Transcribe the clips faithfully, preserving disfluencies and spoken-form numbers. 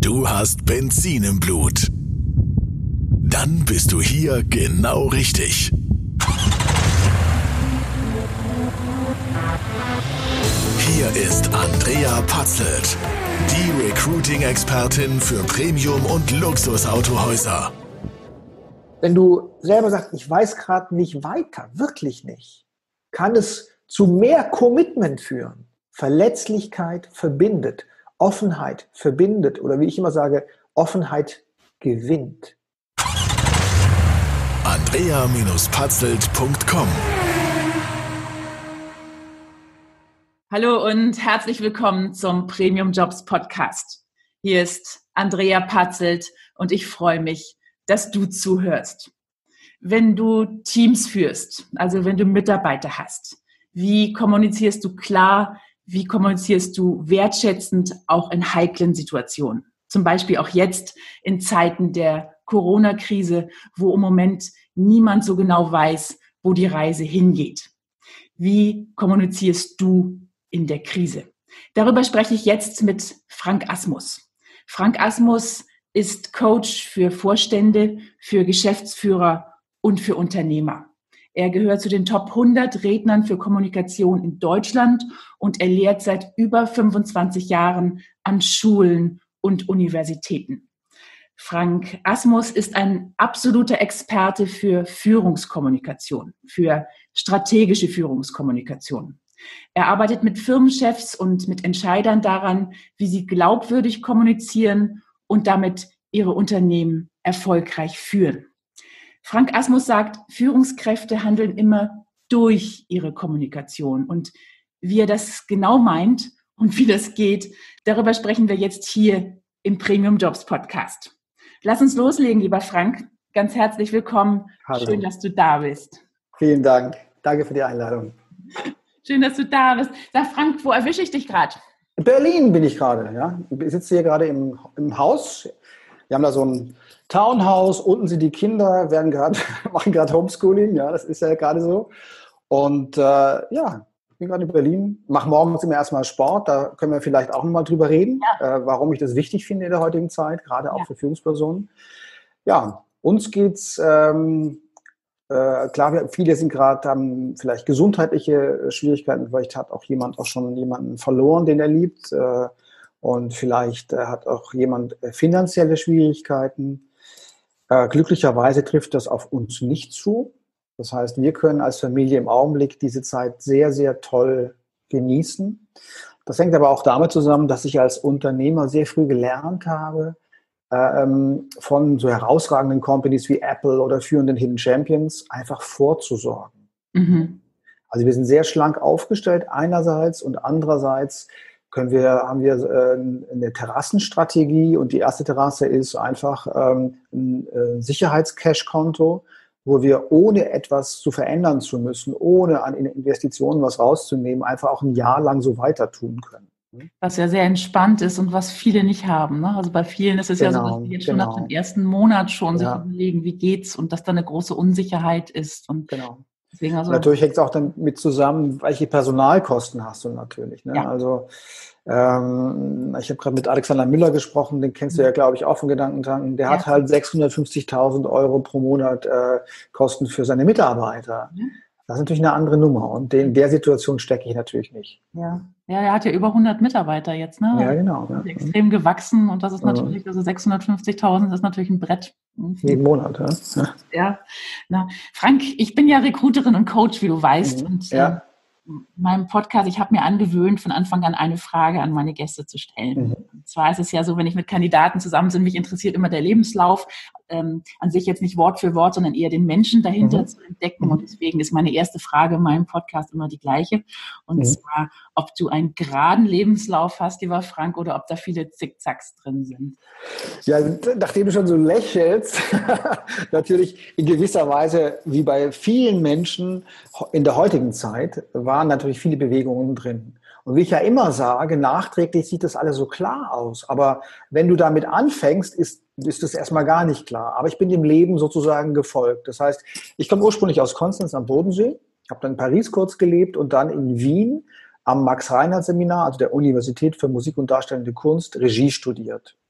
Du hast Benzin im Blut. Dann bist du hier genau richtig. Hier ist Andrea Patzelt, die Recruiting-Expertin für Premium- und Luxusautohäuser. Wenn du selber sagst, ich weiß gerade nicht weiter, wirklich nicht, kann es zu mehr Commitment führen. Verletzlichkeit verbindet, Offenheit verbindet oder wie ich immer sage, Offenheit gewinnt. Andrea Patzelt Punkt com Hallo und herzlich willkommen zum Premium Jobs Podcast. Hier ist Andrea Patzelt und ich freue mich, dass du zuhörst. Wenn du Teams führst, also wenn du Mitarbeiter hast, wie kommunizierst du klar, wie kommunizierst du wertschätzend auch in heiklen Situationen? Zum Beispiel auch jetzt in Zeiten der Corona-Krise, wo im Moment niemand so genau weiß, wo die Reise hingeht. Wie kommunizierst du in der Krise? Darüber spreche ich jetzt mit Frank Asmus. Frank Asmus ist Coach für Vorstände, für Geschäftsführer und für Unternehmer. Er gehört zu den Top hundert Rednern für Kommunikation in Deutschland und er lehrt seit über fünfundzwanzig Jahren an Schulen und Universitäten. Frank Asmus ist ein absoluter Experte für Führungskommunikation, für strategische Führungskommunikation. Er arbeitet mit Firmenchefs und mit Entscheidern daran, wie sie glaubwürdig kommunizieren und damit ihre Unternehmen erfolgreich führen. Frank Asmus sagt, Führungskräfte handeln immer durch ihre Kommunikation. Und wie er das genau meint und wie das geht, darüber sprechen wir jetzt hier im Premium Jobs Podcast. Lass uns loslegen, lieber Frank. Ganz herzlich willkommen. Hallo. Schön, dass du da bist. Vielen Dank. Danke für die Einladung. Schön, dass du da bist. Sag Frank, wo erwische ich dich gerade? In Berlin bin ich gerade. Ja. Ich sitze hier gerade im, im Haus. Wir haben da so ein Townhouse, unten sind die Kinder, werden gerade machen gerade Homeschooling, ja, das ist ja gerade so. Und äh, ja, ich bin gerade in Berlin, mache morgens immer erstmal Sport, da können wir vielleicht auch nochmal drüber reden, ja. äh, warum ich das wichtig finde in der heutigen Zeit, gerade auch ja. für Führungspersonen. Ja, uns geht's, ähm, äh, klar, wir, viele sind gerade, haben vielleicht gesundheitliche Schwierigkeiten, vielleicht hat auch jemand auch schon jemanden verloren, den er liebt. Äh, Und vielleicht äh, hat auch jemand äh, finanzielle Schwierigkeiten. Äh, glücklicherweise trifft das auf uns nicht zu. Das heißt, wir können als Familie im Augenblick diese Zeit sehr, sehr toll genießen. Das hängt aber auch damit zusammen, dass ich als Unternehmer sehr früh gelernt habe, ähm, von so herausragenden Companies wie Apple oder führenden Hidden Champions einfach vorzusorgen. Mhm. Also wir sind sehr schlank aufgestellt einerseits und andererseits können wir, haben wir äh, eine Terrassenstrategie und die erste Terrasse ist einfach ähm, ein äh, Sicherheits-Cash-Konto, wo wir ohne etwas zu verändern zu müssen, ohne an Investitionen was rauszunehmen, einfach auch ein Jahr lang so weiter tun können. Was ja sehr entspannt ist und was viele nicht haben. Ne? Also bei vielen ist es genau, ja so, dass sie jetzt schon genau. nach dem ersten Monat schon ja. sich überlegen, wie geht's und dass da eine große Unsicherheit ist. Und genau. Deswegen also natürlich hängt es auch damit zusammen, welche Personalkosten hast du natürlich. Ne? Ja. Also ähm, ich habe gerade mit Alexander Müller gesprochen, den kennst du ja, glaube ich, auch von Gedankentanken. Der ja. hat halt sechshundertfünfzigtausend Euro pro Monat äh, Kosten für seine Mitarbeiter. Ja. Das ist natürlich eine andere Nummer und in der Situation stecke ich natürlich nicht. Ja, ja, er hat ja über hundert Mitarbeiter jetzt, ne? Ja, genau. Ja. Extrem gewachsen und das ist natürlich, also sechshundertfünfzigtausend ist natürlich ein Brett. Jeden Monat, ja. Ja. Na, Frank, ich bin ja Recruiterin und Coach, wie du weißt. Mhm. Und ja. äh, in meinem Podcast, ich habe mir angewöhnt, von Anfang an eine Frage an meine Gäste zu stellen. Mhm. Und zwar ist es ja so, wenn ich mit Kandidaten zusammen bin, mich interessiert immer der Lebenslauf, ähm, an sich jetzt nicht Wort für Wort, sondern eher den Menschen dahinter mhm. zu entdecken. Und deswegen ist meine erste Frage in meinem Podcast immer die gleiche. Und mhm. zwar, ob du einen geraden Lebenslauf hast, lieber Frank, oder ob da viele Zickzacks drin sind. Ja, nachdem du schon so lächelst, natürlich in gewisser Weise, wie bei vielen Menschen in der heutigen Zeit, waren natürlich viele Bewegungen drin. Und wie ich ja immer sage, nachträglich sieht das alles so klar aus. Aber wenn du damit anfängst, ist, ist das erstmal gar nicht klar. Aber ich bin dem Leben sozusagen gefolgt. Das heißt, ich komme ursprünglich aus Konstanz am Bodensee, habe dann in Paris kurz gelebt und dann in Wien am Max-Reinhardt-Seminar, also der Universität für Musik und Darstellende Kunst, Regie studiert.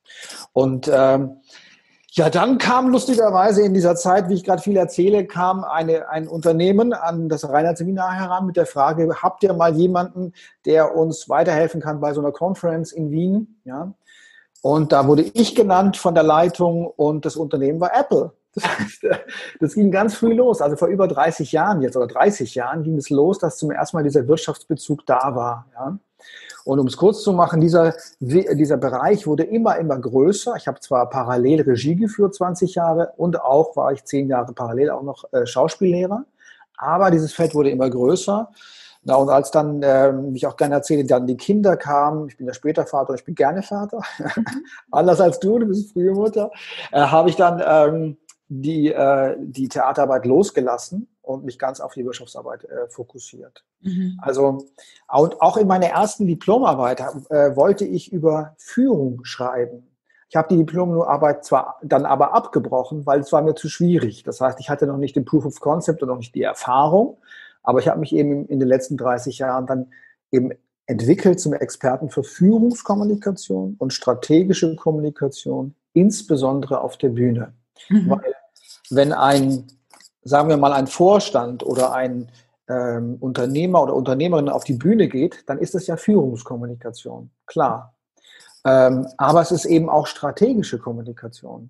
Und ähm, ja, dann kam lustigerweise in dieser Zeit, wie ich gerade viel erzähle, kam eine, ein Unternehmen an das Reinhardt-Seminar heran mit der Frage, habt ihr mal jemanden, der uns weiterhelfen kann bei so einer Conference in Wien? Ja. Und da wurde ich genannt von der Leitung und das Unternehmen war Apple. Das heißt, das ging ganz früh los. Also vor über dreißig Jahren jetzt oder dreißig Jahren ging es los, dass zum ersten Mal dieser Wirtschaftsbezug da war. Ja. Und um es kurz zu machen, dieser, dieser Bereich wurde immer, immer größer. Ich habe zwar parallel Regie geführt, zwanzig Jahre, und auch war ich zehn Jahre parallel auch noch äh, Schauspiellehrer. Aber dieses Feld wurde immer größer. Na, und als dann, äh, wie ich auch gerne erzähle, dann die Kinder kamen, ich bin ja später Vater und ich bin gerne Vater, anders als du, du bist frühe Mutter, äh, habe ich dann ähm, die, äh, die Theaterarbeit losgelassen und mich ganz auf die Wirtschaftsarbeit äh, fokussiert. Mhm. Also und auch in meiner ersten Diplomarbeit äh, wollte ich über Führung schreiben. Ich habe die Diplomarbeit zwar dann aber abgebrochen, weil es war mir zu schwierig. Das heißt, ich hatte noch nicht den Proof of Concept und noch nicht die Erfahrung, aber ich habe mich eben in den letzten dreißig Jahren dann eben entwickelt zum Experten für Führungskommunikation und strategische Kommunikation, insbesondere auf der Bühne. Mhm. Weil wenn ein, sagen wir mal, ein Vorstand oder ein ähm, Unternehmer oder Unternehmerin auf die Bühne geht, dann ist das ja Führungskommunikation, klar. Ähm, aber es ist eben auch strategische Kommunikation.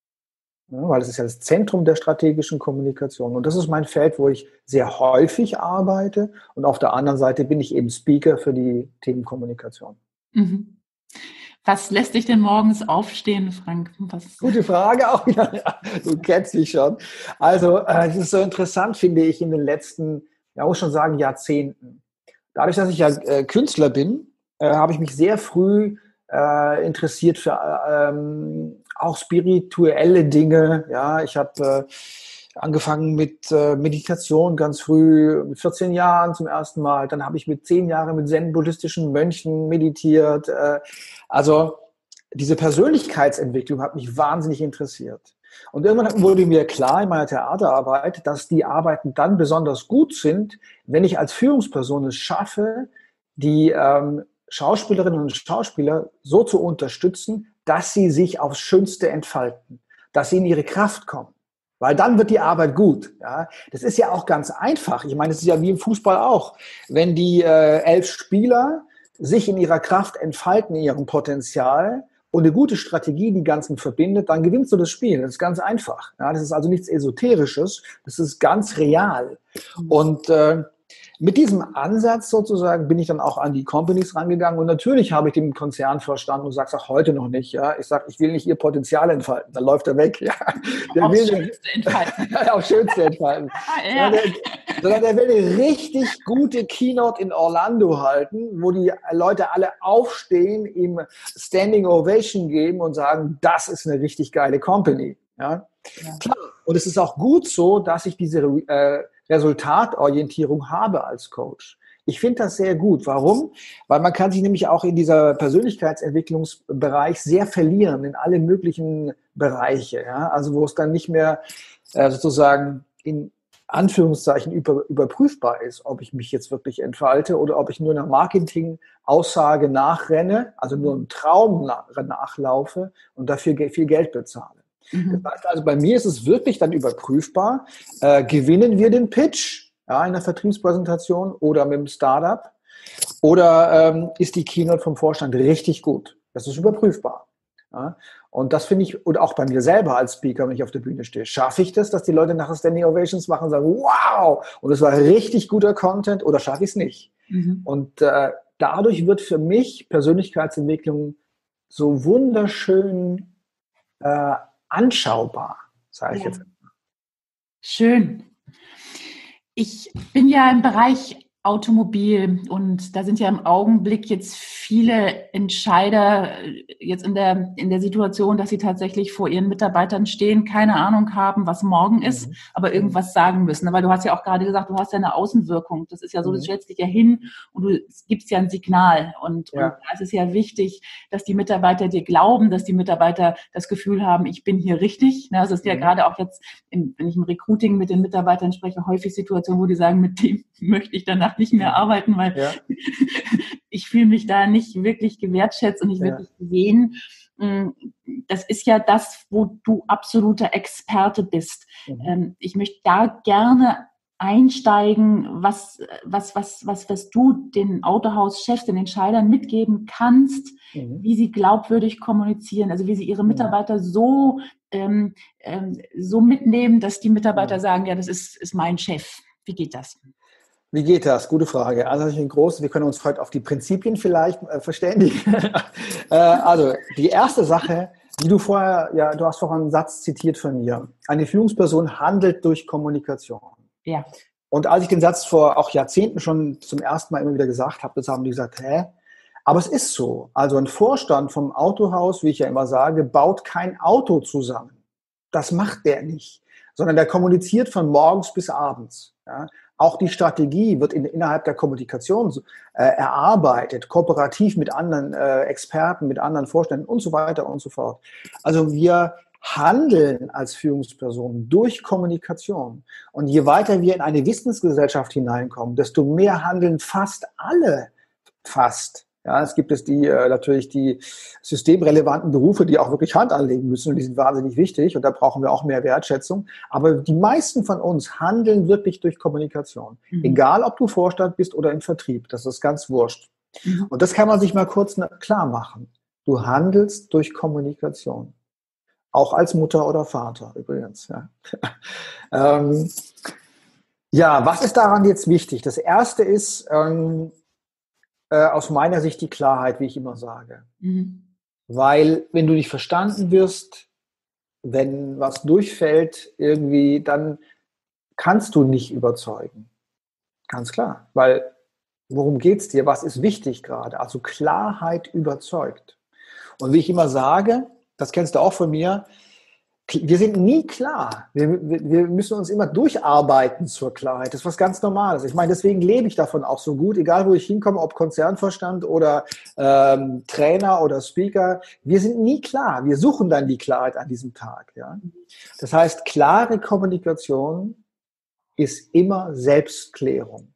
Ja, weil es ist ja das Zentrum der strategischen Kommunikation. Und das ist mein Feld, wo ich sehr häufig arbeite. Und auf der anderen Seite bin ich eben Speaker für die Themen Kommunikation. Mhm. Was lässt dich denn morgens aufstehen, Frank? Was? Gute Frage auch wieder. Ja, du kennst mich schon. Also äh, es ist so interessant, finde ich, in den letzten, ja, muss schon sagen, Jahrzehnten. Dadurch, dass ich ja äh, Künstler bin, äh, habe ich mich sehr früh äh, interessiert für ähm, auch spirituelle Dinge. Ja, ich habe äh, angefangen mit äh, Meditation ganz früh, mit vierzehn Jahren zum ersten Mal. Dann habe ich mit zehn Jahren mit zen-buddhistischen Mönchen meditiert. Äh, also diese Persönlichkeitsentwicklung hat mich wahnsinnig interessiert. Und irgendwann wurde mir klar in meiner Theaterarbeit, dass die Arbeiten dann besonders gut sind, wenn ich als Führungsperson es schaffe, die ähm, Schauspielerinnen und Schauspieler so zu unterstützen, dass sie sich aufs Schönste entfalten, dass sie in ihre Kraft kommen. Weil dann wird die Arbeit gut. Ja, das ist ja auch ganz einfach. Ich meine, es ist ja wie im Fußball auch. Wenn die äh, elf Spieler sich in ihrer Kraft entfalten, in ihrem Potenzial und eine gute Strategie die ganzen verbindet, dann gewinnst du das Spiel. Das ist ganz einfach. Ja, das ist also nichts Esoterisches. Das ist ganz real. Und äh, mit diesem Ansatz sozusagen bin ich dann auch an die Companies rangegangen und natürlich habe ich den Konzern verstanden und sage es auch heute noch nicht. Ja, ich sage, ich will nicht ihr Potenzial entfalten, dann läuft er weg. Ja, der aufs will Schönste entfalten. Ja, aufs Schönste entfalten. Ja. Der, sondern der will eine richtig gute Keynote in Orlando halten, wo die Leute alle aufstehen, ihm Standing Ovation geben und sagen, das ist eine richtig geile Company. Ja, ja. Klar. Und es ist auch gut so, dass ich diese äh, Resultatorientierung habe als Coach. Ich finde das sehr gut. Warum? Weil man kann sich nämlich auch in dieser Persönlichkeitsentwicklungsbereich sehr verlieren, in alle möglichen Bereiche. Ja? Also wo es dann nicht mehr äh, sozusagen in Anführungszeichen über, überprüfbar ist, ob ich mich jetzt wirklich entfalte oder ob ich nur einer Marketing-Aussage nachrenne, also nur einem Traum nachlaufe und dafür viel Geld bezahle. Das heißt also, bei mir ist es wirklich dann überprüfbar, äh, gewinnen wir den Pitch ja, in der Vertriebspräsentation oder mit dem Startup oder ähm, ist die Keynote vom Vorstand richtig gut? Das ist überprüfbar. Ja? Und das finde ich, und auch bei mir selber als Speaker, wenn ich auf der Bühne stehe, schaffe ich das, dass die Leute nachher Standing Ovations machen und sagen, wow, und es war richtig guter Content oder schaffe ich es nicht? Mhm. Und äh, dadurch wird für mich Persönlichkeitsentwicklung so wunderschön äh, anschaubar, sage ich ja. jetzt. Schön. Ich bin ja im Bereich Automobil und da sind ja im Augenblick jetzt viele Entscheider jetzt in der, in der Situation, dass sie tatsächlich vor ihren Mitarbeitern stehen, keine Ahnung haben, was morgen ist, mhm. aber irgendwas sagen müssen. Weil du hast ja auch gerade gesagt, du hast ja eine Außenwirkung. Das ist ja so, mhm. du stellst dich ja hin und du gibst ja ein Signal. Und, ja. und da ist es ja wichtig, dass die Mitarbeiter dir glauben, dass die Mitarbeiter das Gefühl haben, ich bin hier richtig. Das ist ja mhm. gerade auch jetzt, im, wenn ich im Recruiting mit den Mitarbeitern spreche, häufig Situationen, wo die sagen, mit dem möchte ich danach nicht mehr arbeiten, weil ja. ich fühle mich da nicht wirklich gewertschätzt und nicht ja. wirklich gesehen. das ist ja das, wo du absoluter Experte bist. Mhm. Ich möchte da gerne einsteigen, was, was, was, was, was du den Autohauschefs, den Entscheidern mitgeben kannst, mhm. wie sie glaubwürdig kommunizieren, also wie sie ihre Mitarbeiter so, ähm, ähm, so mitnehmen, dass die Mitarbeiter mhm. sagen, ja, das ist, ist mein Chef. Wie geht das? Wie geht das? Gute Frage. Also ein großes, wir können uns heute auf die Prinzipien vielleicht äh, verständigen. äh, also die erste Sache, die du vorher, ja, du hast vorhin einen Satz zitiert von mir. Eine Führungsperson handelt durch Kommunikation. Ja. Und als ich den Satz vor auch Jahrzehnten schon zum ersten Mal immer wieder gesagt habe, das haben die gesagt, hä? Aber es ist so. Also ein Vorstand vom Autohaus, wie ich ja immer sage, baut kein Auto zusammen. Das macht der nicht. Sondern der kommuniziert von morgens bis abends. Ja? Auch die Strategie wird in, innerhalb der Kommunikation äh, erarbeitet, kooperativ mit anderen äh, Experten, mit anderen Vorständen und so weiter und so fort. Also wir handeln als Führungsperson durch Kommunikation. Und je weiter wir in eine Wissensgesellschaft hineinkommen, desto mehr handeln fast alle, fast. Ja, es gibt es die, äh, natürlich die systemrelevanten Berufe, die auch wirklich Hand anlegen müssen und die sind wahnsinnig wichtig und da brauchen wir auch mehr Wertschätzung. Aber die meisten von uns handeln wirklich durch Kommunikation. Mhm. Egal, ob du Vorstand bist oder im Vertrieb, das ist ganz wurscht. Mhm. Und das kann man sich mal kurz klar machen. Du handelst durch Kommunikation. Auch als Mutter oder Vater übrigens. Ja. ähm, ja, was ist daran jetzt wichtig? Das erste ist ähm, äh, aus meiner Sicht die Klarheit, wie ich immer sage. Mhm. Weil wenn du nicht verstanden wirst, wenn was durchfällt irgendwie, dann kannst du nicht überzeugen. Ganz klar. Weil worum geht es dir? Was ist wichtig gerade? Also Klarheit überzeugt. Und wie ich immer sage, das kennst du auch von mir, wir sind nie klar. Wir, wir müssen uns immer durcharbeiten zur Klarheit. Das ist was ganz Normales. Ich meine, deswegen lebe ich davon auch so gut, egal wo ich hinkomme, ob Konzernvorstand oder ähm, Trainer oder Speaker. Wir sind nie klar. Wir suchen dann die Klarheit an diesem Tag. Ja? Das heißt, klare Kommunikation ist immer Selbstklärung.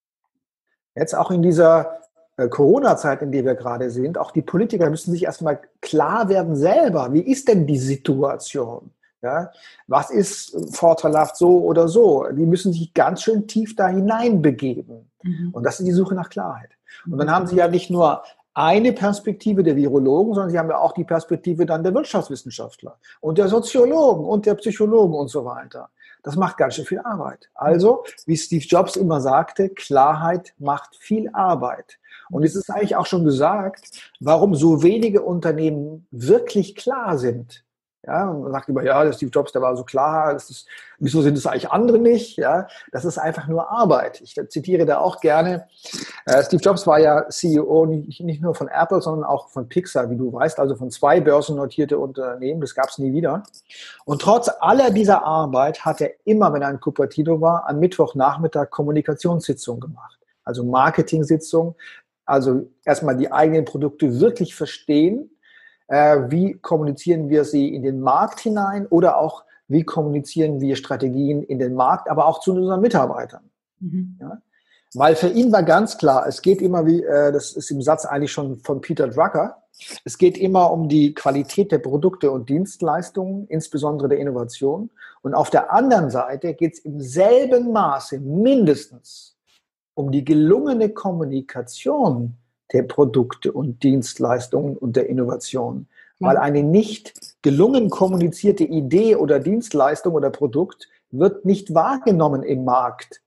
Jetzt auch in dieser Corona-Zeit, in der wir gerade sind, auch die Politiker müssen sich erstmal klar werden selber. Wie ist denn die Situation? Ja? Was ist vorteilhaft so oder so? Die müssen sich ganz schön tief da hineinbegeben. Mhm. Und das ist die Suche nach Klarheit. Und dann haben sie ja nicht nur eine Perspektive der Virologen, sondern sie haben ja auch die Perspektive dann der Wirtschaftswissenschaftler und der Soziologen und der Psychologen und so weiter. Das macht ganz schön viel Arbeit. Also, wie Steve Jobs immer sagte, Klarheit macht viel Arbeit. Und es ist eigentlich auch schon gesagt, warum so wenige Unternehmen wirklich klar sind. Ja, man sagt immer, ja, der Steve Jobs, der war so klar, das ist, wieso sind es eigentlich andere nicht? Ja, das ist einfach nur Arbeit. Ich zitiere da auch gerne. Äh, Steve Jobs war ja C E O nicht, nicht nur von Apple, sondern auch von Pixar, wie du weißt, also von zwei börsennotierte Unternehmen. Das gab es nie wieder. Und trotz aller dieser Arbeit hat er immer, wenn er in Cupertino war, am Mittwochnachmittag Kommunikationssitzungen gemacht. Also Marketing-Sitzungen. Also erstmal die eigenen Produkte wirklich verstehen. Äh, wie kommunizieren wir sie in den Markt hinein oder auch wie kommunizieren wir Strategien in den Markt, aber auch zu unseren Mitarbeitern. Mhm. Ja? Weil für ihn war ganz klar, es geht immer, wie äh, das ist im Satz eigentlich schon von Peter Drucker, es geht immer um die Qualität der Produkte und Dienstleistungen, insbesondere der Innovation. Und auf der anderen Seite geht es im selben Maße mindestens um die gelungene Kommunikation der Produkte und Dienstleistungen und der Innovation. Ja. Weil eine nicht gelungen kommunizierte Idee oder Dienstleistung oder Produkt wird nicht wahrgenommen im Markt,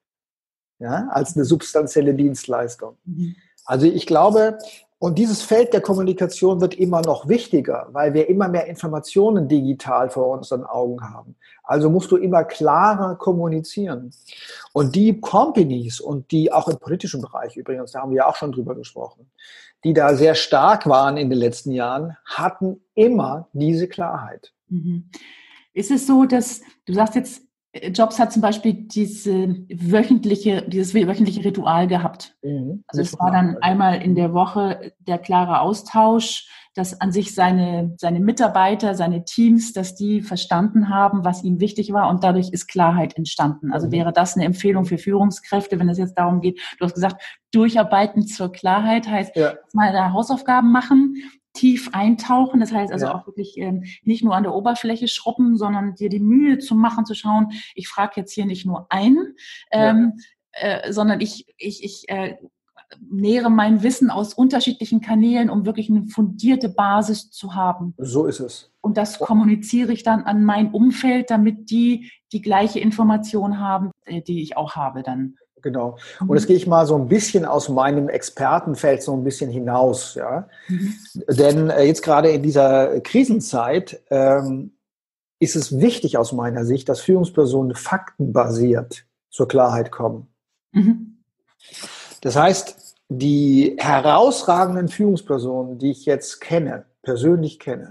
ja, als eine substanzielle Dienstleistung. Mhm. Also ich glaube, und dieses Feld der Kommunikation wird immer noch wichtiger, weil wir immer mehr Informationen digital vor unseren Augen haben. Also musst du immer klarer kommunizieren. Und die Companies und die auch im politischen Bereich übrigens, da haben wir ja auch schon drüber gesprochen, die da sehr stark waren in den letzten Jahren, hatten immer diese Klarheit. Mhm. Ist es so, dass, du sagst jetzt, Jobs hat zum Beispiel diese wöchentliche, dieses wöchentliche Ritual gehabt. Mhm. Also es war dann einmal in der Woche der klare Austausch, dass an sich seine, seine Mitarbeiter, seine Teams, dass die verstanden haben, was ihm wichtig war und dadurch ist Klarheit entstanden. Also mhm. wäre das eine Empfehlung für Führungskräfte, wenn es jetzt darum geht, du hast gesagt, durcharbeiten zur Klarheit heißt, ja. mal da Hausaufgaben machen tief eintauchen. Das heißt also Ja. auch wirklich ähm, nicht nur an der Oberfläche schrubben, sondern dir die Mühe zu machen, zu schauen, ich frage jetzt hier nicht nur ein, ähm, ja. äh, sondern ich, ich, ich äh, nähere mein Wissen aus unterschiedlichen Kanälen, um wirklich eine fundierte Basis zu haben. So ist es. Und das kommuniziere ich dann an mein Umfeld, damit die die gleiche Information haben, die ich auch habe dann. Genau. Und jetzt gehe ich mal so ein bisschen aus meinem Expertenfeld so ein bisschen hinaus. Ja? Mhm. Denn äh, jetzt gerade in dieser Krisenzeit ähm, ist es wichtig aus meiner Sicht, dass Führungspersonen faktenbasiert zur Klarheit kommen. Mhm. Das heißt, die herausragenden Führungspersonen, die ich jetzt kenne, persönlich kenne,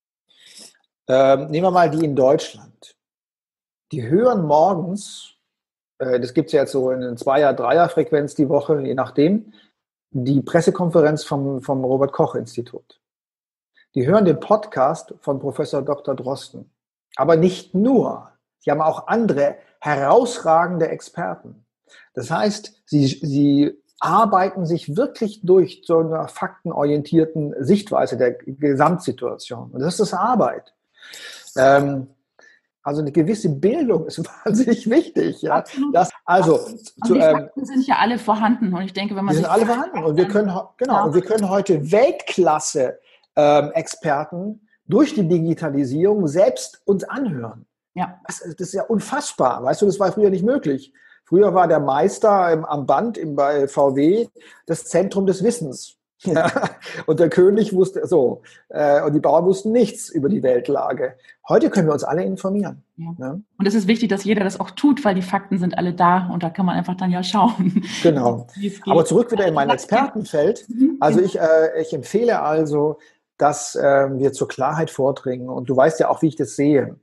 ähm, nehmen wir mal die in Deutschland, die hören morgens, das gibt es ja jetzt so in Zweier-, Dreier-Frequenz die Woche, je nachdem, die Pressekonferenz vom, vom Robert-Koch-Institut. Die hören den Podcast von Professor Doktor Drosten. Aber nicht nur. Sie haben auch andere herausragende Experten. Das heißt, sie, sie arbeiten sich wirklich durch zu einer faktenorientierten Sichtweise der Gesamtsituation. Und das ist Arbeit. Ähm, Also eine gewisse Bildung ist wahnsinnig wichtig. Ja. Das, also, zu, die Fakten ähm, sind ja alle vorhanden. Und ich denke, wenn man die sind alle vorhanden. Und wir können, genau, und wir können heute Weltklasse-Experten ähm, durch die Digitalisierung selbst uns anhören. Ja. Das, das ist ja unfassbar. Weißt du, das war früher nicht möglich. Früher war der Meister im, am Band im, bei V W das Zentrum des Wissens. Ja, und der König wusste so, äh, und die Bauern wussten nichts über die Weltlage. Heute können wir uns alle informieren. Ja. Ne? Und es ist wichtig, dass jeder das auch tut, weil die Fakten sind alle da und da kann man einfach dann ja schauen. Genau. Aber zurück wieder in mein Expertenfeld. Also ich, äh, ich empfehle also, dass äh, wir zur Klarheit vordringen. Und du weißt ja auch, wie ich das sehe.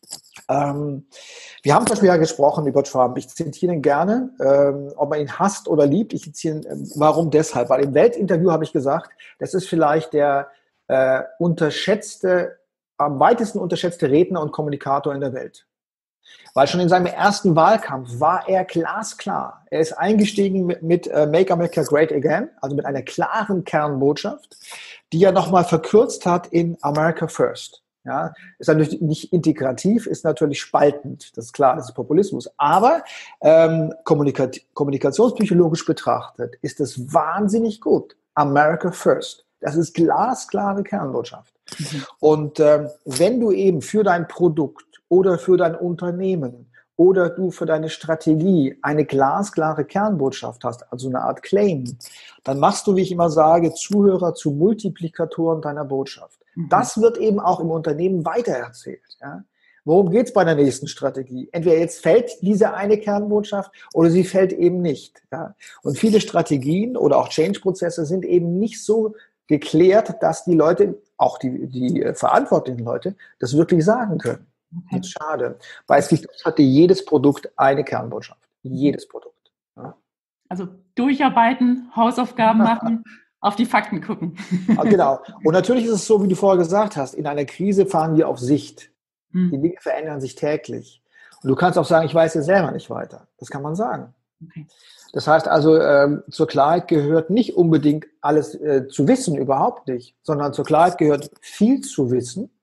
Ähm, wir haben zum Beispiel ja gesprochen über Trump. Ich zitiere ihn gerne, ähm, ob man ihn hasst oder liebt. Ich zitiere ihn, äh, warum deshalb? Weil im Weltinterview habe ich gesagt, das ist vielleicht der äh, unterschätzte, am weitesten unterschätzte Redner und Kommunikator in der Welt. Weil schon in seinem ersten Wahlkampf war er glasklar. Er ist eingestiegen mit, mit uh, Make America Great Again, also mit einer klaren Kernbotschaft, die er nochmal verkürzt hat in America First. Ja, ist natürlich nicht integrativ, ist natürlich spaltend, das ist klar, das ist Populismus. Aber ähm, kommunika- kommunikationspsychologisch betrachtet ist es wahnsinnig gut. America First. Das ist glasklare Kernbotschaft. Mhm. Und ähm, wenn du eben für dein Produkt oder für dein Unternehmen oder du für deine Strategie eine glasklare Kernbotschaft hast, also eine Art Claim, dann machst du, wie ich immer sage, Zuhörer zu Multiplikatoren deiner Botschaft. Das wird eben auch im Unternehmen weitererzählt. Ja? Worum geht es bei der nächsten Strategie? Entweder jetzt fällt diese eine Kernbotschaft oder sie fällt eben nicht. Ja? Und viele Strategien oder auch Change-Prozesse sind eben nicht so geklärt, dass die Leute, auch die, die verantwortlichen Leute, das wirklich sagen können. Okay. Das ist schade. Weil es hatte jedes Produkt eine Kernbotschaft. Jedes Produkt. Ja? Also durcharbeiten, Hausaufgaben machen. Auf die Fakten gucken. Genau. Und natürlich ist es so, wie du vorher gesagt hast, in einer Krise fahren wir auf Sicht. Hm. Die Dinge verändern sich täglich. Und du kannst auch sagen, ich weiß jetzt selber nicht weiter. Das kann man sagen. Okay. Das heißt also, ähm, zur Klarheit gehört nicht unbedingt alles äh, zu wissen, überhaupt nicht, sondern zur Klarheit gehört viel zu wissen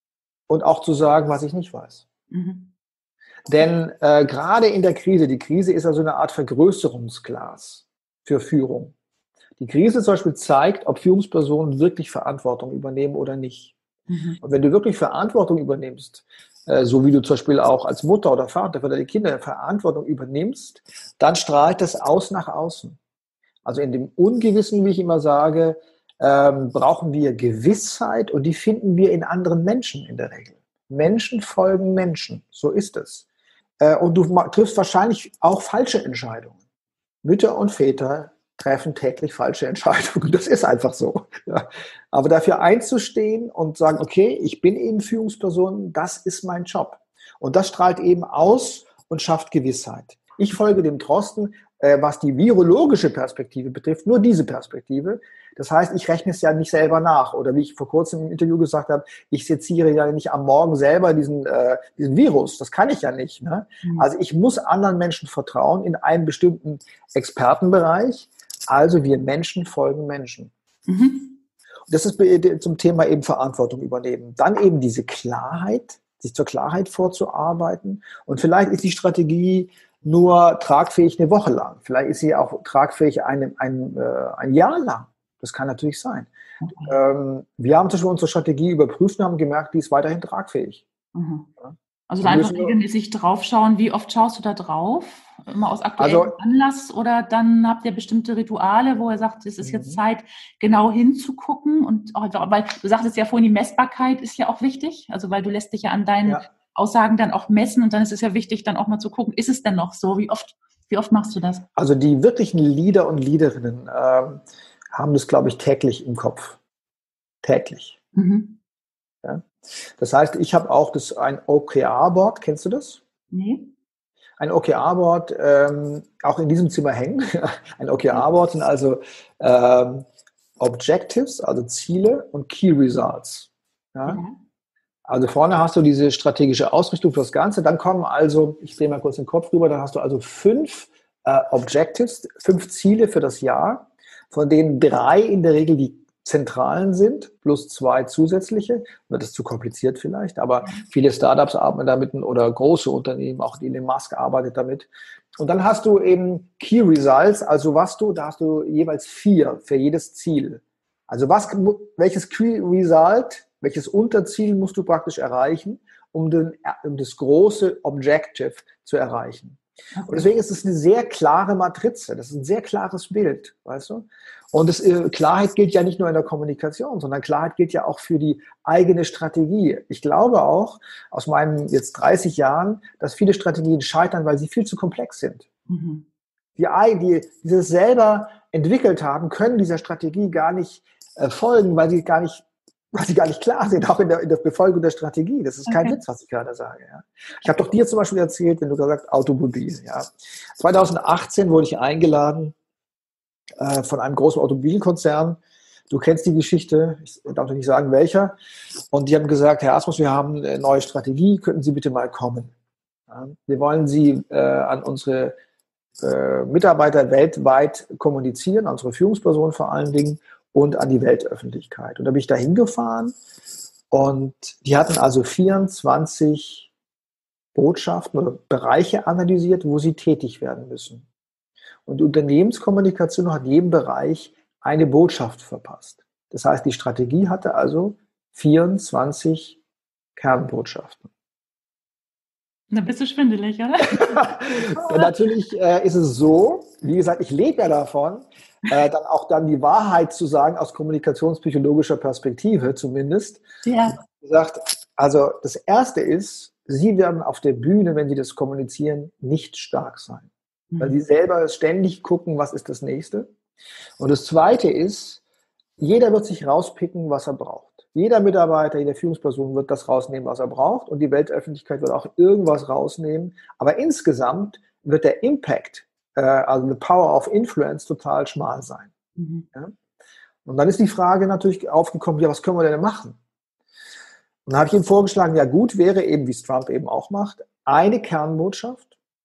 und auch zu sagen, was ich nicht weiß. Mhm. Denn äh, gerade in der Krise, die Krise ist also eine Art Vergrößerungsglas für Führung. Die Krise zum Beispiel zeigt, ob Führungspersonen wirklich Verantwortung übernehmen oder nicht. Mhm. Und wenn du wirklich Verantwortung übernimmst, äh, so wie du zum Beispiel auch als Mutter oder Vater für deine Kinder Verantwortung übernimmst, dann strahlt das aus nach außen. Also in dem Ungewissen, wie ich immer sage, ähm, brauchen wir Gewissheit und die finden wir in anderen Menschen in der Regel. Menschen folgen Menschen, so ist es. Äh, und du triffst wahrscheinlich auch falsche Entscheidungen. Mütter und Väter treffen täglich falsche Entscheidungen. Das ist einfach so. Ja. Aber dafür einzustehen und sagen, okay, ich bin eben Führungsperson, das ist mein Job. Und das strahlt eben aus und schafft Gewissheit. Ich folge dem Drosten, äh, was die virologische Perspektive betrifft, nur diese Perspektive. Das heißt, ich rechne es ja nicht selber nach. Oder wie ich vor kurzem im Interview gesagt habe, ich seziere ja nicht am Morgen selber diesen, äh, diesen Virus. Das kann ich ja nicht. Ne? Mhm. Also ich muss anderen Menschen vertrauen in einem bestimmten Expertenbereich. Also wir Menschen folgen Menschen. Mhm. das ist zum Thema eben Verantwortung übernehmen. Dann eben diese Klarheit, sich zur Klarheit vorzuarbeiten. Und vielleicht ist die Strategie nur tragfähig eine Woche lang. Vielleicht ist sie auch tragfähig ein, ein, äh, ein Jahr lang. Das kann natürlich sein. Okay. Ähm, wir haben zum Beispiel unsere Strategie überprüft und haben gemerkt, die ist weiterhin tragfähig. Mhm. Ja. Also da einfach regelmäßig draufschauen. Wie oft schaust du da drauf? Immer aus aktuellem also, Anlass? Oder dann habt ihr bestimmte Rituale, wo ihr sagt, es ist jetzt Zeit, genau hinzugucken? Und auch, weil du sagtest ja vorhin, die Messbarkeit ist ja auch wichtig. Also weil du lässt dich ja an deinen ja. Aussagen dann auch messen. Und dann ist es ja wichtig, dann auch mal zu gucken, ist es denn noch so? Wie oft, wie oft machst du das? Also die wirklichen Leader und Leaderinnen ähm, haben das, glaube ich, täglich im Kopf. Täglich. Mhm. Ja. Das heißt, ich habe auch das, ein O K R-Board, kennst du das? Nee. Ein O K R-Board, ähm, auch in diesem Zimmer hängen. Ein O K R-Board sind also ähm, Objectives, also Ziele und Key Results. Ja? Ja. Also vorne hast du diese strategische Ausrichtung für das Ganze, dann kommen also, ich drehe mal kurz den Kopf rüber, dann hast du also fünf äh, Objectives, fünf Ziele für das Jahr, von denen drei in der Regel die zentralen sind, plus zwei zusätzliche. Wird es zu kompliziert vielleicht, aber viele Startups arbeiten damit oder große Unternehmen, auch Elon Musk arbeitet damit. Und dann hast du eben Key Results, also was du, da hast du jeweils vier für jedes Ziel. Also was, welches Key Result, welches Unterziel musst du praktisch erreichen, um, den, um das große Objective zu erreichen. Okay. Und deswegen ist es eine sehr klare Matrize, das ist ein sehr klares Bild, weißt du? Und das, äh, Klarheit gilt ja nicht nur in der Kommunikation, sondern Klarheit gilt ja auch für die eigene Strategie. Ich glaube auch aus meinen jetzt dreißig Jahren, dass viele Strategien scheitern, weil sie viel zu komplex sind. Mhm. Die, die, die das selber entwickelt haben, können dieser Strategie gar nicht äh, folgen, weil sie gar nicht weil sie gar nicht klar sind, auch in der, in der Befolgung der Strategie. Das ist kein okay. Witz, was ich gerade sage. Ja. Ich habe doch dir zum Beispiel erzählt, wenn du gesagt hast, Automobil. Ja. zwanzig achtzehn wurde ich eingeladen äh, von einem großen Automobilkonzern. Du kennst die Geschichte, ich darf nicht sagen, welcher. Und die haben gesagt, Herr Asmus, wir haben eine neue Strategie, könnten Sie bitte mal kommen. Ja. Wir wollen Sie äh, an unsere äh, Mitarbeiter weltweit kommunizieren, an unsere Führungspersonen vor allen Dingen, und an die Weltöffentlichkeit. Und da bin ich da hingefahren und die hatten also vierundzwanzig Botschaften oder Bereiche analysiert, wo sie tätig werden müssen. Und die Unternehmenskommunikation hat jedem Bereich eine Botschaft verpasst. Das heißt, die Strategie hatte also vierundzwanzig Kernbotschaften. Da bist du schwindelig, oder? Natürlich äh, ist es so, wie gesagt, ich lebe ja davon, äh, dann auch dann die Wahrheit zu sagen, aus kommunikationspsychologischer Perspektive zumindest. Ja. Gesagt, also das Erste ist, Sie werden auf der Bühne, wenn Sie das kommunizieren, nicht stark sein. Mhm. Weil Sie selber ständig gucken, was ist das Nächste. Und das Zweite ist, jeder wird sich rauspicken, was er braucht. Jeder Mitarbeiter, jede Führungsperson wird das rausnehmen, was er braucht, und die Weltöffentlichkeit wird auch irgendwas rausnehmen. Aber insgesamt wird der Impact, äh, also the power of influence, total schmal sein. Mhm. Ja? Und dann ist die Frage natürlich aufgekommen, ja, was können wir denn machen? Und dann habe ich ihm vorgeschlagen, ja gut, wäre eben, wie es Trump eben auch macht, eine Kernbotschaft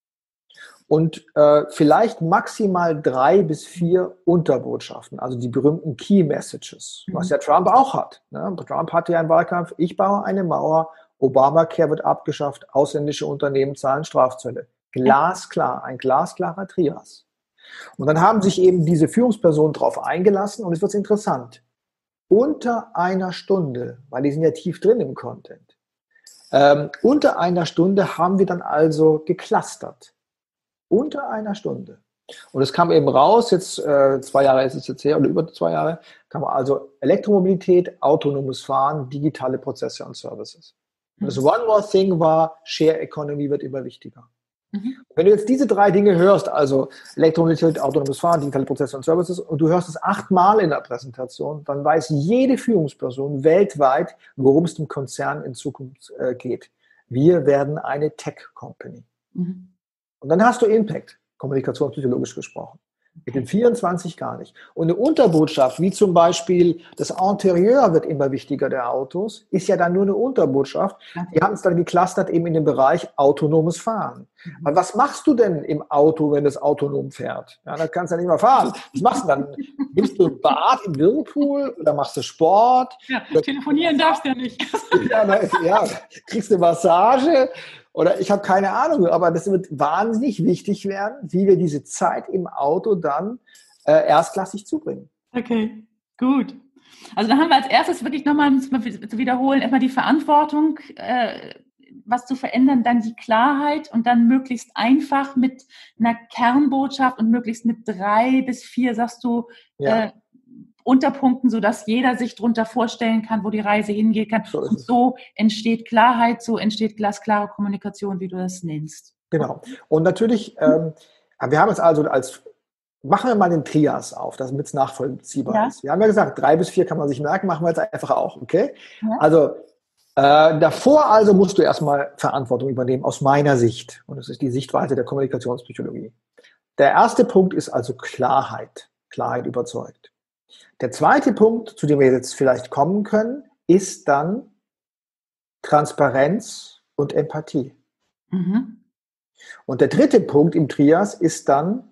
und äh, vielleicht maximal drei bis vier Unterbotschaften, also die berühmten Key Messages, mhm. was ja Trump auch hat. Ne? Trump hatte ja im Wahlkampf, ich baue eine Mauer, Obamacare wird abgeschafft, ausländische Unternehmen zahlen Strafzölle. Glasklar, ein glasklarer Trias. Und dann haben sich eben diese Führungspersonen darauf eingelassen, und es wird interessant. Unter einer Stunde, weil die sind ja tief drin im Content, ähm, unter einer Stunde haben wir dann also geclustert. Unter einer Stunde. Und es kam eben raus, jetzt äh, zwei Jahre ist es jetzt her, oder über zwei Jahre, kam also Elektromobilität, autonomes Fahren, digitale Prozesse und Services. Und das One More Thing war, Share Economy wird immer wichtiger. Mhm. Wenn du jetzt diese drei Dinge hörst, also Elektromobilität, autonomes Fahren, digitale Prozesse und Services, und du hörst es achtmal in der Präsentation, dann weiß jede Führungsperson weltweit, worum es dem Konzern in Zukunft äh, geht. Wir werden eine Tech-Company. Mhm. Und dann hast du Impact, kommunikationspsychologisch gesprochen. Mit den vierundzwanzig gar nicht. Und eine Unterbotschaft, wie zum Beispiel das Interieur wird immer wichtiger der Autos, ist ja dann nur eine Unterbotschaft. Die haben es dann geclustert eben in den Bereich autonomes Fahren. Mhm. Weil was machst du denn im Auto, wenn es autonom fährt? Ja, dann kannst du ja nicht mehr fahren. Was machst du dann? Nimmst du ein Bad im Whirlpool oder machst du Sport? Ja, telefonieren darfst du ja nicht. Ja, na, ja, kriegst du Massage? Oder ich habe keine Ahnung, aber das wird wahnsinnig wichtig werden, wie wir diese Zeit im Auto dann äh, erstklassig zubringen. Okay, gut. Also dann haben wir als erstes wirklich nochmal zu wiederholen, erstmal die Verantwortung, äh, was zu verändern, dann die Klarheit und dann möglichst einfach mit einer Kernbotschaft und möglichst mit drei bis vier, sagst du, ja. äh, Unterpunkten, sodass jeder sich darunter vorstellen kann, wo die Reise hingehen kann. So und so entsteht Klarheit, so entsteht glasklare Kommunikation, wie du das nennst. Genau. Und natürlich, ähm, wir haben es also als, machen wir mal den Trias auf, damit es nachvollziehbar ja. ist. Wir haben ja gesagt, drei bis vier kann man sich merken, machen wir jetzt einfach auch, okay? Ja. Also äh, davor also musst du erstmal Verantwortung übernehmen, aus meiner Sicht. Und das ist die Sichtweise der Kommunikationspsychologie. Der erste Punkt ist also Klarheit. Klarheit überzeugt. Der zweite Punkt, zu dem wir jetzt vielleicht kommen können, ist dann Transparenz und Empathie. Mhm. Und der dritte Punkt im Trias ist dann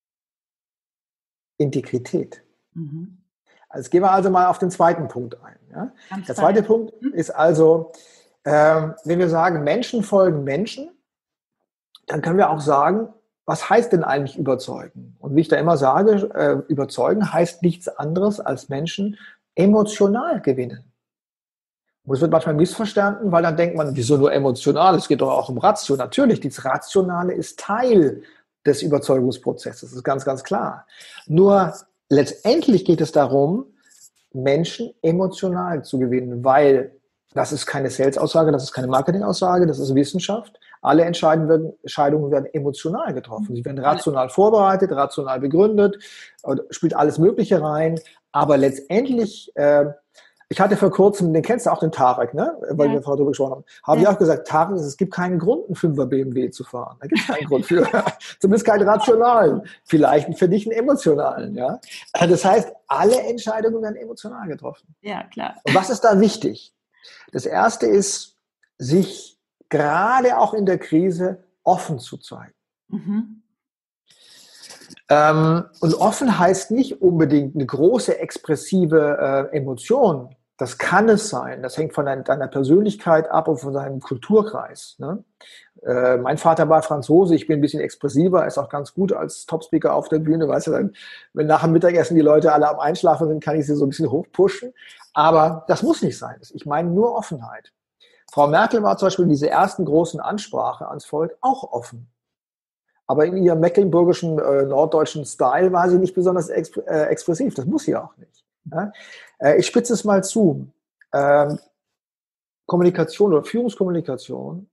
Integrität. Mhm. Also gehen wir also mal auf den zweiten Punkt ein. Ja? Der zweite Punkt ist also, äh, wenn wir sagen, Menschen folgen Menschen, dann können wir auch sagen, was heißt denn eigentlich überzeugen? Und wie ich da immer sage, äh, überzeugen heißt nichts anderes als Menschen emotional gewinnen. Und das wird manchmal missverstanden, weil dann denkt man, wieso nur emotional? Es geht doch auch um Ratio. Natürlich, das Rationale ist Teil des Überzeugungsprozesses, das ist ganz, ganz klar. Nur letztendlich geht es darum, Menschen emotional zu gewinnen, weil das ist keine Sales-Aussage, das ist keine Marketing-Aussage, das ist Wissenschaft. Alle Entscheidungen werden, Entscheidungen werden emotional getroffen. Sie werden rational vorbereitet, rational begründet, spielt alles Mögliche rein. Aber letztendlich, äh, ich hatte vor kurzem, den kennst du auch, den Tarek, ne? Weil ja. wir vorher darüber gesprochen haben, habe ja. ich auch gesagt, Tarek, es gibt keinen Grund, einen Fünfer B M W zu fahren. Da gibt es keinen Grund für. Zumindest keinen rationalen. Vielleicht für dich einen emotionalen. Ja? Das heißt, alle Entscheidungen werden emotional getroffen. Ja, klar. Und was ist da wichtig? Das erste ist, sich gerade auch in der Krise offen zu zeigen. Mhm. Ähm, und offen heißt nicht unbedingt eine große expressive äh, Emotion. Das kann es sein. Das hängt von deiner, deiner Persönlichkeit ab und von deinem Kulturkreis. Ne? Äh, mein Vater war Franzose, ich bin ein bisschen expressiver, ist auch ganz gut als Topspeaker auf der Bühne. Weißt du, dann, wenn nach dem Mittagessen die Leute alle am Einschlafen sind, kann ich sie so ein bisschen hochpushen. Aber das muss nicht sein. Ich meine nur Offenheit. Frau Merkel war zum Beispiel in dieser ersten großen Ansprache ans Volk auch offen. Aber in ihrem mecklenburgischen, äh, norddeutschen Style war sie nicht besonders exp- äh, expressiv. Das muss sie auch nicht. Ja? Äh, ich spitze es mal zu. Ähm, Kommunikation oder Führungskommunikation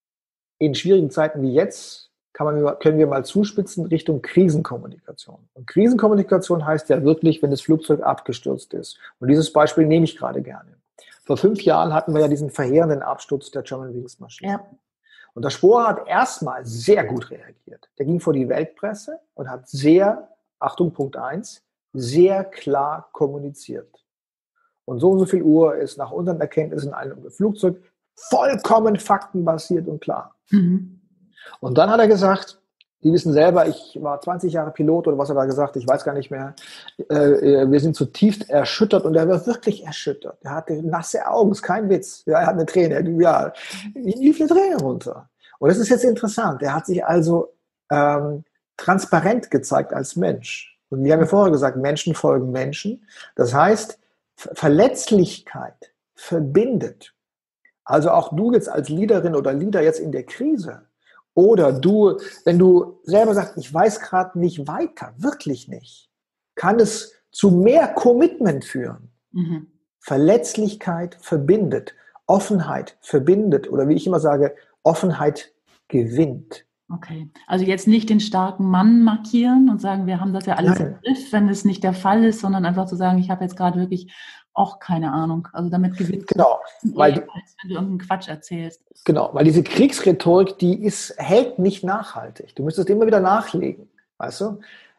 in schwierigen Zeiten wie jetzt kann man, können wir mal zuspitzen Richtung Krisenkommunikation. Und Krisenkommunikation heißt ja wirklich, wenn das Flugzeug abgestürzt ist. Und dieses Beispiel nehme ich gerade gerne. Vor fünf Jahren hatten wir ja diesen verheerenden Absturz der Germanwings Maschine. Ja. Und der Spohr hat erstmal sehr gut reagiert. Der ging vor die Weltpresse und hat sehr, Achtung, Punkt eins, sehr klar kommuniziert. Und so und so viel Uhr ist nach unseren Erkenntnissen ein Flugzeug vollkommen faktenbasiert und klar. Mhm. Und dann hat er gesagt, die wissen selber, ich war zwanzig Jahre Pilot oder was hat er gesagt, ich weiß gar nicht mehr. Äh, wir sind zutiefst erschüttert und er war wirklich erschüttert. Er hatte nasse Augen, ist kein Witz. Ja, er hat eine Träne, ja, ihm lief eine Träne runter. Und das ist jetzt interessant. Er hat sich also ähm, transparent gezeigt als Mensch. Und wir haben ja vorher gesagt, Menschen folgen Menschen. Das heißt, Verletzlichkeit verbindet. Also auch du jetzt als Leaderin oder Leader jetzt in der Krise. Oder du, wenn du selber sagst, ich weiß gerade nicht weiter, wirklich nicht, kann es zu mehr Commitment führen. Mhm. Verletzlichkeit verbindet, Offenheit verbindet oder wie ich immer sage, Offenheit gewinnt. Okay, also jetzt nicht den starken Mann markieren und sagen, wir haben das ja alles im Griff, wenn es nicht der Fall ist, sondern einfach zu sagen, ich habe jetzt gerade wirklich auch keine Ahnung. Also damit gewinnt genau, weil als wenn du irgendeinen Quatsch erzählst. Genau, weil diese Kriegsrhetorik, die ist, hält nicht nachhaltig. Du müsstest immer wieder nachlegen, weißt du?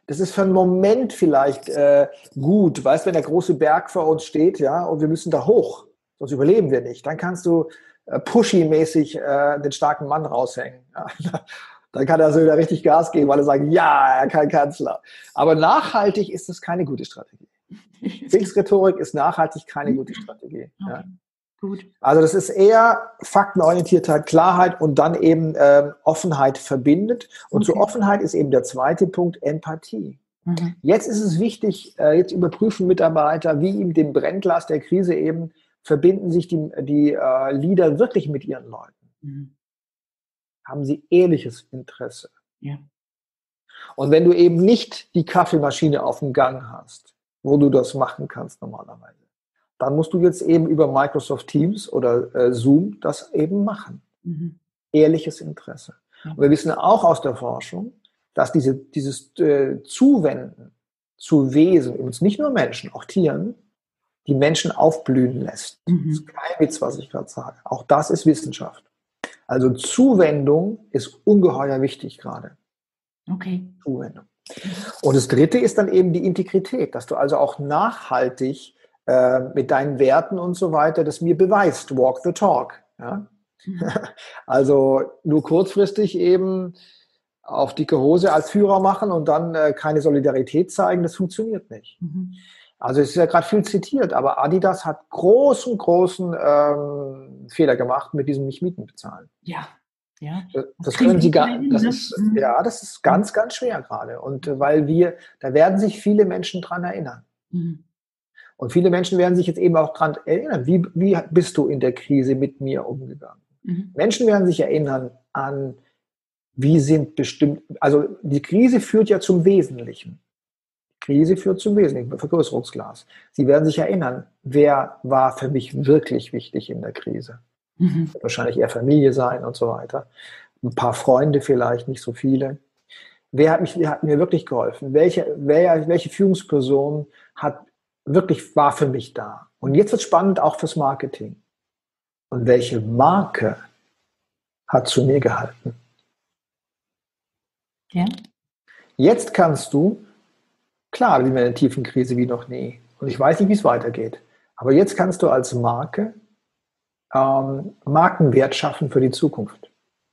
Das ist für einen Moment vielleicht äh, gut, weißt, wenn der große Berg vor uns steht, ja, und wir müssen da hoch, sonst überleben wir nicht. Dann kannst du äh, pushy-mäßig äh, den starken Mann raushängen. Ja. Dann kann er so wieder richtig Gas geben, weil er sagt, ja, er kann Kanzler. Aber nachhaltig ist das keine gute Strategie. Kriegsrhetorik ist nachhaltig keine gute Strategie. Okay. Ja. Gut. Also das ist eher Faktenorientiertheit, Klarheit und dann eben ähm, Offenheit verbindet. Und okay. Zu Offenheit ist eben der zweite Punkt Empathie. Mhm. Jetzt ist es wichtig, äh, jetzt überprüfen Mitarbeiter, wie im dem Brennglas der Krise eben, verbinden sich die, die äh, Leader wirklich mit ihren Leuten. Mhm. Haben sie ehrliches Interesse. Ja. Und wenn du eben nicht die Kaffeemaschine auf dem Gang hast, wo du das machen kannst normalerweise, dann musst du jetzt eben über Microsoft Teams oder äh, Zoom das eben machen. Mhm. Ehrliches Interesse. Mhm. Und wir wissen auch aus der Forschung, dass diese, dieses äh, Zuwenden zu Wesen, übrigens nicht nur Menschen, auch Tieren, die Menschen aufblühen lässt. Mhm. Das ist kein Witz, was ich gerade sage. Auch das ist Wissenschaft. Also Zuwendung ist ungeheuer wichtig gerade. Okay. Zuwendung. Und das Dritte ist dann eben die Integrität, dass du also auch nachhaltig äh, mit deinen Werten und so weiter das mir beweist. Walk the talk. Ja? Mhm. Also nur kurzfristig eben auf dicke Hose als Führer machen und dann äh, keine Solidarität zeigen, das funktioniert nicht. Mhm. Also es ist ja gerade viel zitiert, aber Adidas hat großen, großen ähm, Fehler gemacht mit diesem Nicht-Mieten bezahlen. Ja, ja. Das, das können Sie gar nicht. Das ist, mhm. Ja, das ist ganz, ganz schwer gerade. Und äh, weil wir, da werden sich viele Menschen dran erinnern. Mhm. Und viele Menschen werden sich jetzt eben auch dran erinnern, wie, wie bist du in der Krise mit mir umgegangen? Mhm. Menschen werden sich erinnern an, wie sind bestimmt, also die Krise führt ja zum Wesentlichen. Krise führt zum Wesentlichen, Vergrößerungsglas. Sie werden sich erinnern, wer war für mich wirklich wichtig in der Krise. Mhm. Wird wahrscheinlich eher Familie sein und so weiter. Ein paar Freunde vielleicht, nicht so viele. Wer hat, mich, wer hat mir wirklich geholfen? Welche, wer, welche Führungsperson hat wirklich, war für mich da? Und jetzt wird es spannend auch fürs Marketing. Und welche Marke hat zu mir gehalten? Ja. Jetzt kannst du, klar, wir sind in einer tiefen Krise wie noch nie. Und ich weiß nicht, wie es weitergeht. Aber jetzt kannst du als Marke ähm, Markenwert schaffen für die Zukunft.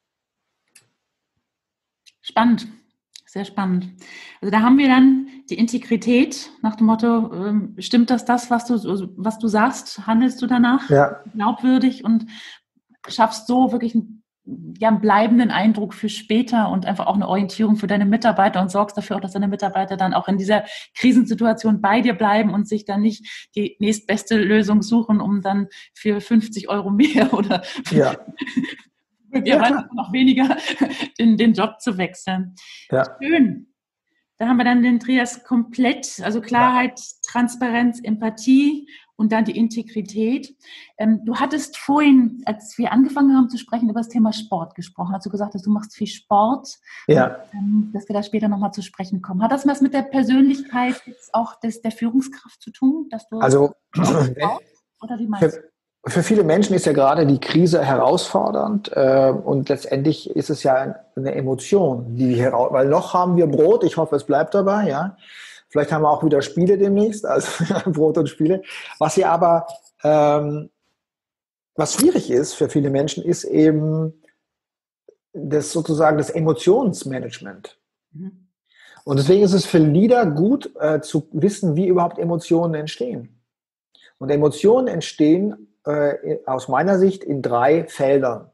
Spannend. Sehr spannend. Also da haben wir dann die Integrität nach dem Motto, ähm, stimmt das das, was du, was du sagst? Handelst du danach? Ja. Glaubwürdig und schaffst so wirklich einen, ja, einen bleibenden Eindruck für später und einfach auch eine Orientierung für deine Mitarbeiter und sorgst dafür auch, dass deine Mitarbeiter dann auch in dieser Krisensituation bei dir bleiben und sich dann nicht die nächstbeste Lösung suchen, um dann für fünfzig Euro mehr oder ja. Ja, ja, noch weniger den, den Job zu wechseln. Ja. Schön. Da haben wir dann den Trias komplett, also Klarheit, ja. Transparenz, Empathie und dann die Integrität. Ähm, du hattest vorhin, als wir angefangen haben zu sprechen, über das Thema Sport gesprochen. Als du gesagt hast, du machst viel Sport. Ja. Und, ähm, dass wir da später nochmal zu sprechen kommen. Hat das was mit der Persönlichkeit jetzt auch des, der Führungskraft zu tun? Dass du also, Sport, oder wie meinst du? Für viele Menschen ist ja gerade die Krise herausfordernd äh, und letztendlich ist es ja eine Emotion, die wir heraus, weil noch haben wir Brot, ich hoffe, es bleibt dabei, ja. Vielleicht haben wir auch wieder Spiele demnächst, also Brot und Spiele. Was hier aber, ähm, was schwierig ist für viele Menschen, ist eben das sozusagen das Emotionsmanagement. Mhm. Und deswegen ist es für Leader gut äh, zu wissen, wie überhaupt Emotionen entstehen. Und Emotionen entstehen aus meiner Sicht in drei Feldern.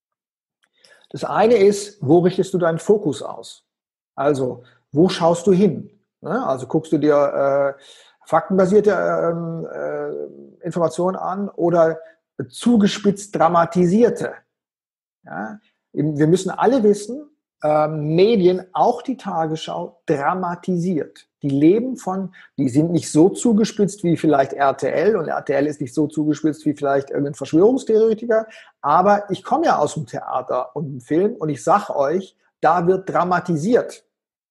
Das eine ist, wo richtest du deinen Fokus aus? Also, wo schaust du hin? Also guckst du dir äh, faktenbasierte äh, Informationen an oder zugespitzt dramatisierte? Ja? Wir müssen alle wissen, äh, Medien, auch die Tagesschau, dramatisiert. Die leben von, die sind nicht so zugespitzt wie vielleicht R T L und R T L ist nicht so zugespitzt wie vielleicht irgendein Verschwörungstheoretiker, aber ich komme ja aus dem Theater und dem Film und ich sag euch, da wird dramatisiert.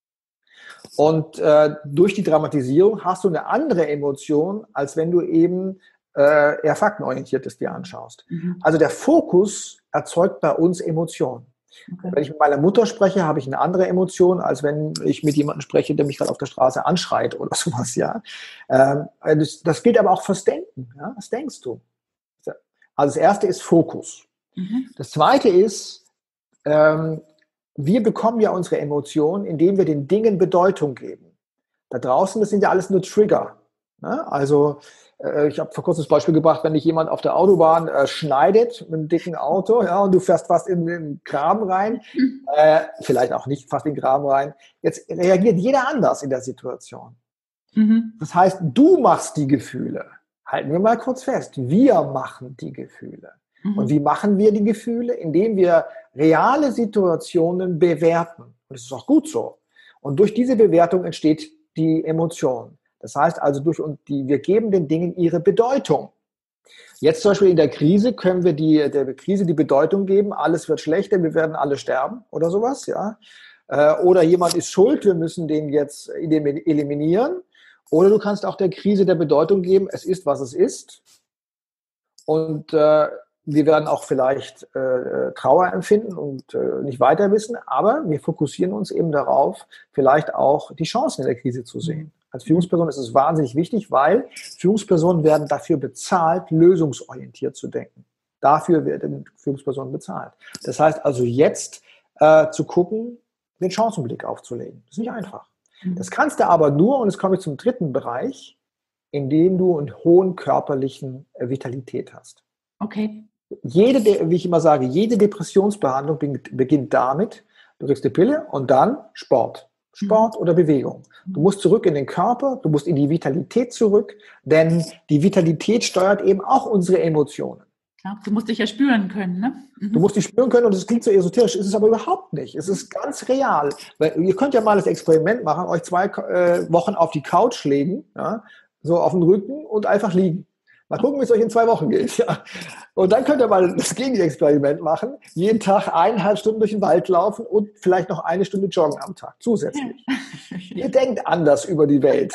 Und äh, durch die Dramatisierung hast du eine andere Emotion, als wenn du eben äh, eher faktenorientiertes dir anschaust. Mhm. Also der Fokus erzeugt bei uns Emotionen. Okay. Wenn ich mit meiner Mutter spreche, habe ich eine andere Emotion, als wenn ich mit jemandem spreche, der mich gerade auf der Straße anschreit oder sowas, ja. Ähm, das, das gilt aber auch fürs Denken, ja. Was denkst du? Also das erste ist Fokus. Mhm. Das zweite ist, ähm, wir bekommen ja unsere Emotionen, indem wir den Dingen Bedeutung geben. Da draußen, das sind ja alles nur Trigger. Ne? Also äh, ich habe vor kurzem das Beispiel gebracht, wenn dich jemand auf der Autobahn äh, schneidet mit einem dicken Auto, ja, und du fährst fast in den Graben rein, äh, vielleicht auch nicht fast in den Graben rein, jetzt reagiert jeder anders in der Situation. Mhm. Das heißt, du machst die Gefühle. Halten wir mal kurz fest, wir machen die Gefühle. Mhm. Und wie machen wir die Gefühle? Indem wir reale Situationen bewerten. Und das ist auch gut so. Und durch diese Bewertung entsteht die Emotion. Das heißt also, durch und die, wir geben den Dingen ihre Bedeutung. Jetzt zum Beispiel in der Krise können wir die, der Krise die Bedeutung geben, alles wird schlechter, wir werden alle sterben oder sowas, ja. Oder jemand ist schuld, wir müssen den jetzt eliminieren. Oder du kannst auch der Krise der Bedeutung geben, es ist, was es ist. Und äh, wir werden auch vielleicht äh, Trauer empfinden und äh, nicht weiter wissen, aber wir fokussieren uns eben darauf, vielleicht auch die Chancen in der Krise zu sehen. Als Führungsperson ist es wahnsinnig wichtig, weil Führungspersonen werden dafür bezahlt, lösungsorientiert zu denken. Dafür werden Führungspersonen bezahlt. Das heißt also jetzt äh, zu gucken, den Chancenblick aufzulegen. Das ist nicht einfach. Das kannst du aber nur, und jetzt komme ich zum dritten Bereich, indem du einen hohen körperlichen Vitalität hast. Okay. Jede, wie ich immer sage, jede Depressionsbehandlung beginnt damit, du kriegst die Pille und dann Sport. Sport oder Bewegung. Du musst zurück in den Körper, du musst in die Vitalität zurück, denn die Vitalität steuert eben auch unsere Emotionen. Ja, du musst dich ja spüren können, ne? Mhm. Du musst dich spüren können und es klingt so esoterisch, ist es aber überhaupt nicht. Es ist ganz real. Weil ihr könnt ja mal das Experiment machen, euch zwei äh, Wochen auf die Couch legen, ja, so auf den Rücken und einfach liegen. Mal gucken, wie es euch in zwei Wochen geht. Ja. Und dann könnt ihr mal das Gegenexperiment machen. Jeden Tag eineinhalb Stunden durch den Wald laufen und vielleicht noch eine Stunde joggen am Tag zusätzlich. Ihr denkt anders über die Welt.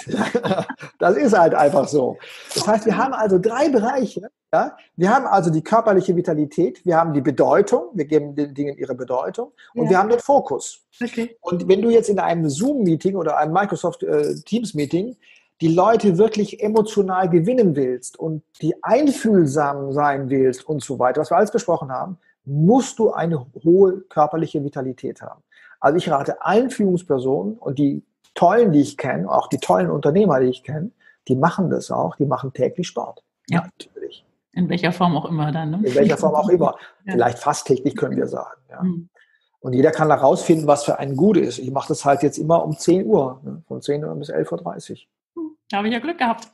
Das ist halt einfach so. Das heißt, wir haben also drei Bereiche. Ja? Wir haben also die körperliche Vitalität, wir haben die Bedeutung, wir geben den Dingen ihre Bedeutung und ja. wir haben den Fokus. Okay. Und wenn du jetzt in einem Zoom-Meeting oder einem Microsoft äh, Teams-Meeting die Leute wirklich emotional gewinnen willst und die einfühlsam sein willst und so weiter, was wir alles besprochen haben, musst du eine hohe körperliche Vitalität haben. Also ich rate allen Führungspersonen und die tollen, die ich kenne, auch die tollen Unternehmer, die ich kenne, die machen das auch, die machen täglich Sport. Ja, natürlich. In welcher Form auch immer dann. Ne? In welcher Form auch immer. Ja. Vielleicht fast täglich, können wir sagen. Ja. Mhm. Und jeder kann da rausfinden, was für einen gut ist. Ich mache das halt jetzt immer um zehn Uhr, ne? Von zehn Uhr bis elf Uhr dreißig. Da habe ich ja Glück gehabt.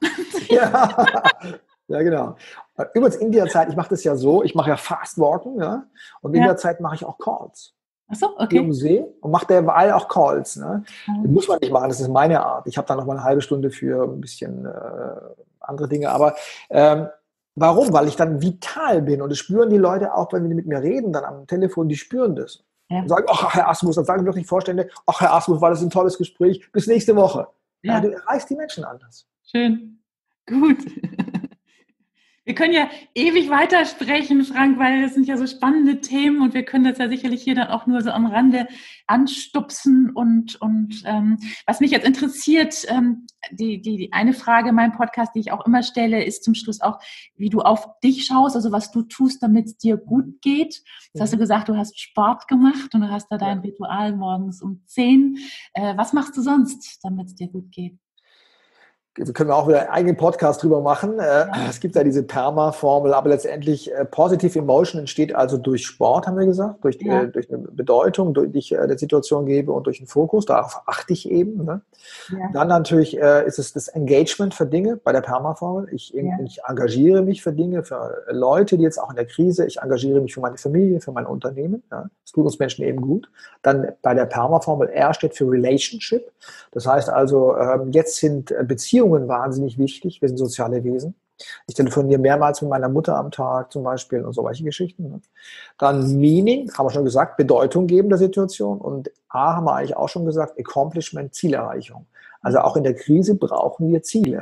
Ja, ja, genau. Übrigens in der Zeit, ich mache das ja so, ich mache ja Fast Walken, ja, und in ja. der Zeit mache ich auch Calls. Ach so, okay. Hier um See und mache derweil auch Calls. Ne? Mhm. Das muss man nicht machen, das ist meine Art. Ich habe dann noch mal eine halbe Stunde für ein bisschen äh, andere Dinge. Aber ähm, warum? Weil ich dann vital bin und das spüren die Leute auch, wenn die mit mir reden, dann am Telefon, die spüren das. Ja. Und sagen, ach Herr Asmus, dann sagen wirklich Vorstände, ach Herr Asmus, war das ein tolles Gespräch, bis nächste Woche. Ja. Ja, du erreichst die Menschen anders. Schön. Gut. Wir können ja ewig weitersprechen, Frank, weil das sind ja so spannende Themen und wir können das ja sicherlich hier dann auch nur so am Rande anstupsen. Und, und ähm, was mich jetzt interessiert, ähm, die, die, die eine Frage in meinem Podcast, die ich auch immer stelle, ist zum Schluss auch, wie du auf dich schaust, also was du tust, damit es dir gut geht. Jetzt hast du gesagt, du hast Sport gemacht und du hast da dein Ritual morgens um zehn. Äh, was machst du sonst, damit es dir gut geht? Da können wir auch wieder einen eigenen Podcast drüber machen. Ja. Es gibt ja diese PERMA-Formel, aber letztendlich äh, Positive Emotion entsteht also durch Sport, haben wir gesagt, durch, ja. äh, durch eine Bedeutung, durch die ich äh, der Situation gebe und durch einen Fokus. Darauf achte ich eben. Ne? Ja. Dann natürlich äh, ist es das Engagement für Dinge bei der PERMA-Formel. Ich, ja. ich engagiere mich für Dinge, für Leute, die jetzt auch in der Krise, ich engagiere mich für meine Familie, für mein Unternehmen. Ja? Das tut uns Menschen eben gut. Dann bei der PERMA-Formel, R steht für Relationship. Das heißt also, ähm, jetzt sind Beziehungen wahnsinnig wichtig. Wir sind soziale Wesen. Ich telefoniere mehrmals mit meiner Mutter am Tag zum Beispiel und so welche Geschichten. Dann Meaning, haben wir schon gesagt, Bedeutung geben der Situation. Und A haben wir eigentlich auch schon gesagt, Accomplishment, Zielerreichung. Also auch in der Krise brauchen wir Ziele.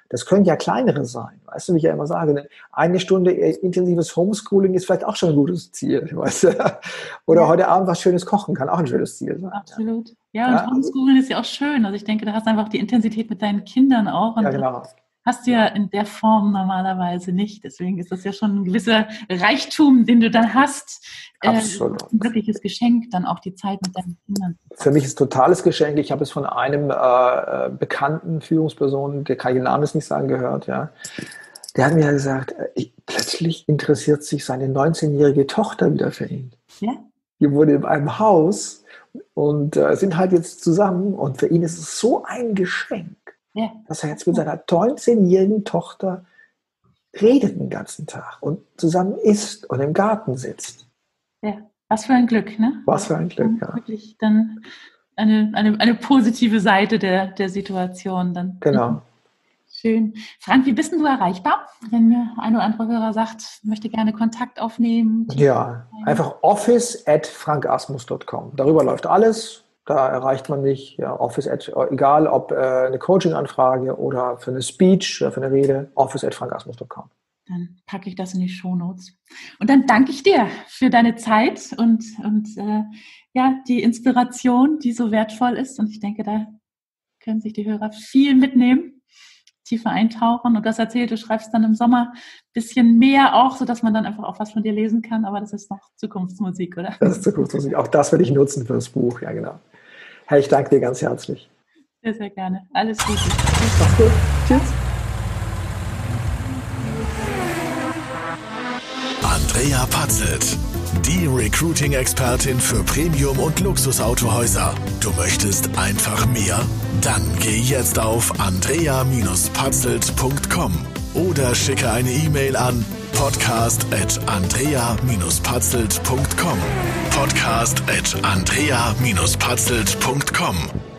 Das können ja kleinere sein. Weißt du, wie ich ja immer sage, eine Stunde intensives Homeschooling ist vielleicht auch schon ein gutes Ziel. Weißt du? Oder ja. heute Abend was Schönes kochen kann auch ein schönes Ziel sein. Absolut. Ja, und ja, Homeschooling ist ja auch schön. Also ich denke, da hast du einfach die Intensität mit deinen Kindern auch. Und ja, genau. Hast du ja in der Form normalerweise nicht. Deswegen ist das ja schon ein gewisser Reichtum, den du dann hast. Absolut. Äh, ein wirkliches Geschenk, dann auch die Zeit mit deinen Kindern. Für mich ist ein totales Geschenk. Ich habe es von einem äh, bekannten Führungsperson, der kann ich den Namen jetzt nicht sagen, gehört. Ja. Der hat mir ja gesagt, ich, plötzlich interessiert sich seine neunzehnjährige Tochter wieder für ihn. Ja. Die wohnt in einem Haus und äh, sind halt jetzt zusammen. Und für ihn ist es so ein Geschenk. Ja. Dass er jetzt mit seiner neunzehnjährigen Tochter redet den ganzen Tag und zusammen isst und im Garten sitzt. Ja, was für ein Glück, ne? Was für ein Glück, ja. Wirklich dann eine, eine, eine positive Seite der, der Situation. Dann. Genau. Schön. Frank, wie bist denn du erreichbar? Wenn mir ein oder andere Hörer sagt, möchte gerne Kontakt aufnehmen. Ja, einfach office at frankasmus dot com. Darüber läuft alles. Da erreicht man mich, ja, Office at, egal ob äh, eine Coaching-Anfrage oder für eine Speech oder für eine Rede, office at frankasmus dot com. Dann packe ich das in die Shownotes. Und dann danke ich dir für deine Zeit und, und äh, ja, die Inspiration, die so wertvoll ist. Und ich denke, da können sich die Hörer viel mitnehmen, tiefer eintauchen. Und das erzählt, du schreibst dann im Sommer ein bisschen mehr auch, sodass man dann einfach auch was von dir lesen kann. Aber das ist noch Zukunftsmusik, oder? Das ist Zukunftsmusik. Auch das werde ich nutzen für das Buch, ja genau. Hey, ich danke dir ganz herzlich. Sehr, sehr gerne. Alles Gute. Mach's gut. Tschüss. Andrea Patzelt, die Recruiting-Expertin für Premium- und Luxusautohäuser. Du möchtest einfach mehr? Dann geh jetzt auf andrea Bindestrich patzelt Punkt com oder schicke eine E-Mail an podcast at andrea Bindestrich patzelt Punkt com. podcast at andrea Bindestrich patzelt Punkt com.